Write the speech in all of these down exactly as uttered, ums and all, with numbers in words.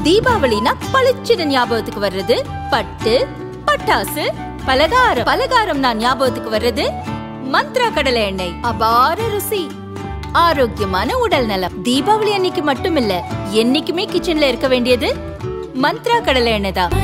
தீபாவளினா பளிச்சுன்னு ஞாபகத்துக்கு வர்றது பட்டு, பட்டாசு, பலகாரம். பலகாரம்னா ஞாபகத்துக்கு வர்றது மந்த்ரா கடலை எண்ணெய். அபார ருசி, ஆரோக்கியமான உடல் நலம். தீபாவளி அன்னைக்கு மட்டும் இல்ல, என்னைக்குமே கிச்சன்ல இருக்க வேண்டியது மந்த்ரா கடலை எண்ணெய் தான்.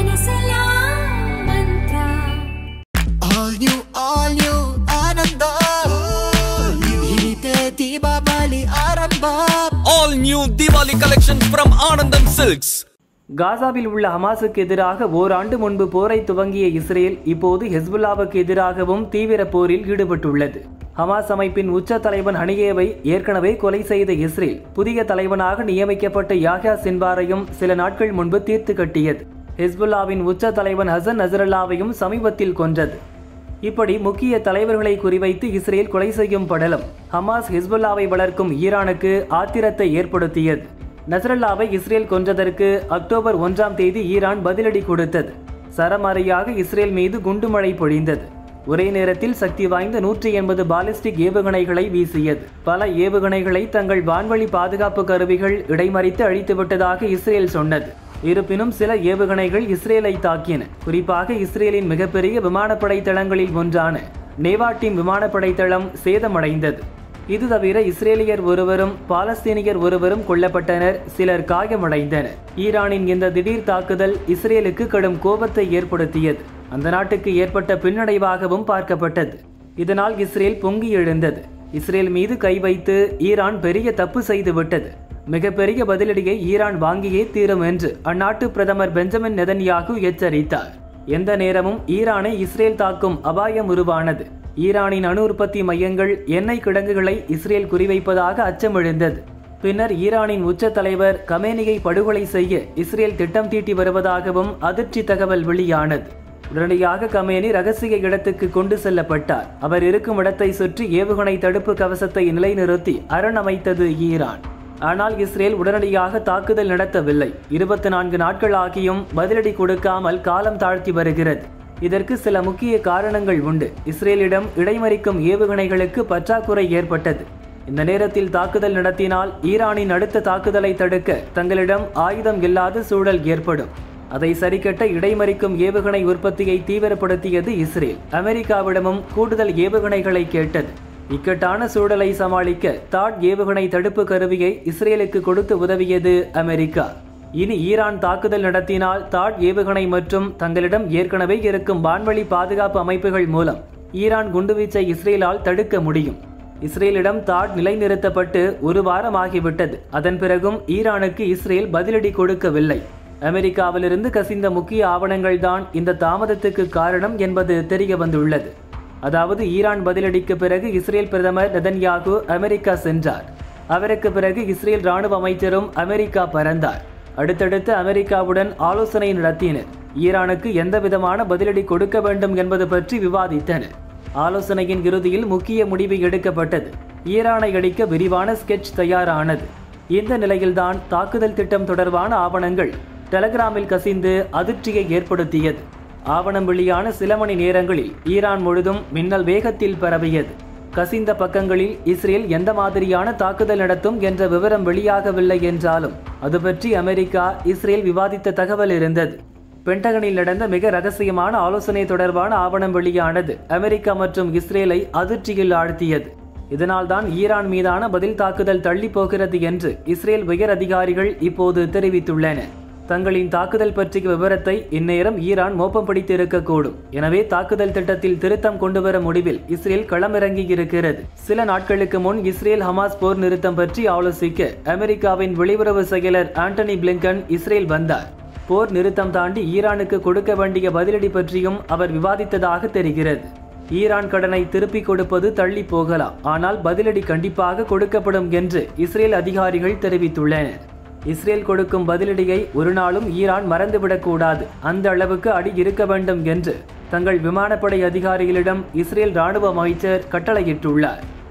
All new Diwali collections from Anand and Silks. காசாவில் உள்ள ஹமாஸுக்கு எதிராக ஓராண்டு முன்பு போரை துவங்கிய இஸ்ரேல் இப்போது ஹெஸ்புல்லாவுக்கு எதிராகவும் தீவிர போரில் ஈடுபட்டுள்ளது. ஹமாஸ் அமைப்பின் உச்ச தலைவன் ஹனியேவை ஏற்கனவே கொலை செய்த இஸ்ரேல் புதிய தலைவனாக நியமிக்கப்பட்ட யாஹ்யா சின்வாரையும் சில நாட்கள் முன்பு தீர்த்து கட்டியது. ஹெஸ்புல்லாவின் உச்ச தலைவன் ஹசன் நஸ்ரல்லாவையும் சமீபத்தில் கொன்றது. இப்படி முக்கிய தலைவர்களை குறிவைத்து இஸ்ரேல் கொலை செய்யும் படலம் ஹமாஸ் ஹெஸ்புல்லாவை வளர்க்கும் ஈரானுக்கு ஆத்திரத்தை ஏற்படுத்தியது. நஸ்ரல்லாவை இஸ்ரேல் கொன்றதற்கு அக்டோபர் ஒன்றாம் தேதி ஈரான் பதிலடி கொடுத்தது. சரமாரியாக இஸ்ரேல் மீது குண்டுமழை பொழிந்தது. ஒரே நேரத்தில் சக்தி வாய்ந்த நூற்றி எண்பது பாலிஸ்டிக் ஏவுகணைகளை வீசியது. பல ஏவுகணைகளை தங்கள் வான்வழி பாதுகாப்பு கருவிகள் இடைமறித்து அழித்துவிட்டதாக இஸ்ரேல் சொன்னது. இருப்பினும் சில ஏவுகணைகள் இஸ்ரேலை தாக்கின. குறிப்பாக இஸ்ரேலின் மிகப்பெரிய விமானப்படை தளங்களில் ஒன்றான நேவாட்டிம் விமானப்படை தளம் சேதமடைந்தது. இது தவிர இஸ்ரேலியர் ஒருவரும் பாலஸ்தீனியர் ஒருவரும் கொல்லப்பட்டனர், சிலர் காயமடைந்தனர். ஈரானின் இந்த திடீர் தாக்குதல் இஸ்ரேலுக்கு கடும் கோபத்தை ஏற்படுத்தியது. அந்த நாட்டுக்கு ஏற்பட்ட பின்னடைவாகவும் பார்க்கப்பட்டது. இதனால் இஸ்ரேல் பொங்கி எழுந்தது. இஸ்ரேல் மீது கை வைத்து ஈரான் பெரிய தப்பு செய்துவிட்டது. மிகப்பெரிய பதிலடியை ஈரான் வாங்கியே தீரும் என்று அந்நாட்டு பிரதமர் பெஞ்சமின் நெதன்யாகு எச்சரித்தார். எந்த நேரமும் ஈரானை இஸ்ரேல் தாக்கும் அபாயம் உருவானது. ஈரானின் அணு உற்பத்தி மையங்கள், எண்ணெய் கிடங்குகளை இஸ்ரேல் குறிவைப்பதாக அச்சம் எழுந்தது. பின்னர் ஈரானின் உச்ச தலைவர் கமேனியை படுகொலை செய்ய இஸ்ரேல் திட்டம் தீட்டி வருவதாகவும் அதிர்ச்சி தகவல் வெளியானது. உடனடியாக கமேனி ரகசிய இடத்துக்கு கொண்டு செல்லப்பட்டார். அவர் இருக்கும் இடத்தை சுற்றி ஏவுகணை தடுப்பு கவசத்தை நிலைநிறுத்தி அரண் அமைத்தது ஈரான். ஆனால் இஸ்ரேல் உடனடியாக தாக்குதல் நடத்தவில்லை. இருபத்தி நான்கு நாட்கள் ஆகியும் பதிலடி கொடுக்காமல் காலம் தாழ்த்தி வருகிறது. இதற்கு சில முக்கிய காரணங்கள் உண்டு. இஸ்ரேலிடம் இடைமறிக்கும் ஏவுகணைகளுக்கு பற்றாக்குறை ஏற்பட்டது. இந்த நேரத்தில் தாக்குதல் நடத்தினால் ஈரானின் அடுத்த தாக்குதலை தடுக்க தங்களிடம் ஆயுதம் இல்லாத சூழல் ஏற்படும். அதை சரிக்கட்ட இடைமறிக்கும் ஏவுகணை உற்பத்தியை தீவிரப்படுத்தியது இஸ்ரேல். அமெரிக்காவிடமும் கூடுதல் ஏவுகணைகளை கேட்டது. இக்கட்டான சூழலை சமாளிக்க தாட் ஏவுகணை தடுப்பு கருவியை இஸ்ரேலுக்கு கொடுத்து உதவியது அமெரிக்கா. இனி ஈரான் தாக்குதல் நடத்தினால் தாட் ஏவுகணை மற்றும் தங்களிடம் ஏற்கனவே இருக்கும் வான்வழி பாதுகாப்பு அமைப்புகள் மூலம் ஈரான் குண்டுவீச்சை இஸ்ரேலால் தடுக்க முடியும். இஸ்ரேலிடம் தாட் நிலைநிறுத்தப்பட்டு ஒரு வாரம் ஆகிவிட்டது. அதன் பிறகும் ஈரானுக்கு இஸ்ரேல் பதிலடி கொடுக்கவில்லை. அமெரிக்காவிலிருந்து கசிந்த முக்கிய ஆவணங்கள் தான் இந்த தாமதத்துக்கு காரணம் என்பது தெரிய வந்துள்ளது. அதாவது ஈரான் பதிலடிக்கு பிறகு இஸ்ரேல் பிரதமர் நெதன்யாகு அமெரிக்கா சென்றார். அவருக்கு பிறகு இஸ்ரேல் ராணுவ அமைச்சரும் அமெரிக்கா பறந்தார். அடுத்தடுத்து அமெரிக்காவுடன் ஆலோசனை நடத்தினர். ஈரானுக்கு எந்த விதமான பதிலடி கொடுக்க வேண்டும் என்பது பற்றி விவாதித்தனர். ஆலோசனையின் இறுதியில் முக்கிய முடிவு எடுக்கப்பட்டது. ஈரானை அடிக்க விரிவான ஸ்கெட்ச் தயாரானது. இந்த நிலையில்தான் தாக்குதல் திட்டம் தொடர்பான ஆவணங்கள் டெலகிராமில் கசிந்து அதிர்ச்சியை ஏற்படுத்தியது. ஆவணம் வெளியான சில மணி நேரங்களில் ஈரான் முழுதும் மின்னல் வேகத்தில் பரவியது. கசிந்த பக்கங்களில் இஸ்ரேல் எந்த மாதிரியான தாக்குதல் நடத்தும் என்ற விவரம் வெளியாகவில்லை என்றாலும் அது பற்றி அமெரிக்கா இஸ்ரேல் விவாதித்த தகவல் இருந்தது. பென்டகனில் நடந்த மிக ரகசியமான ஆலோசனை தொடர்பான ஆவணம் வெளியானது அமெரிக்கா மற்றும் இஸ்ரேலை அதிர்ச்சியில் ஆழ்த்தியது. இதனால்தான் ஈரான் மீதான பதில் தாக்குதல் தள்ளி போகிறது என்று இஸ்ரேல் உயர் அதிகாரிகள் இப்போது தெரிவித்துள்ளனர். தங்களின் தாக்குதல் பற்றிய விவரத்தை இந்நேரம் ஈரான் மோப்பம் பிடித்து இருக்கக்கூடும். எனவே தாக்குதல் திட்டத்தில் திருத்தம் கொண்டுவர முடிவில் இஸ்ரேல் களமிறங்கி இருக்கிறது. சில நாட்களுக்கு முன் இஸ்ரேல் ஹமாஸ் போர் நிறுத்தம் பற்றி ஆலோசிக்க அமெரிக்காவின் வெளியுறவு செயலர் ஆண்டனி பிளிங்கன் இஸ்ரேல் வந்தார். போர் நிறுத்தம் தாண்டி ஈரானுக்கு கொடுக்க வேண்டிய பதிலடி பற்றியும் அவர் விவாதித்ததாக தெரிகிறது. ஈரான் கடனை திருப்பிக் கொடுப்பது தள்ளி போகலாம், ஆனால் பதிலடி கண்டிப்பாக கொடுக்கப்படும் என்று இஸ்ரேல் அதிகாரிகள் தெரிவித்துள்ளனர். இஸ்ரேல் கொடுக்கும் பதிலடியை ஒரு நாளும் ஈரான் மறந்துவிடக்கூடாது. அந்த அளவுக்கு அடி இருக்க வேண்டும் என்று தங்கள் விமானப்படை அதிகாரிகளிடம் இஸ்ரேல் ராணுவ அமைச்சர் கட்டளையிட்டுள்ளார்.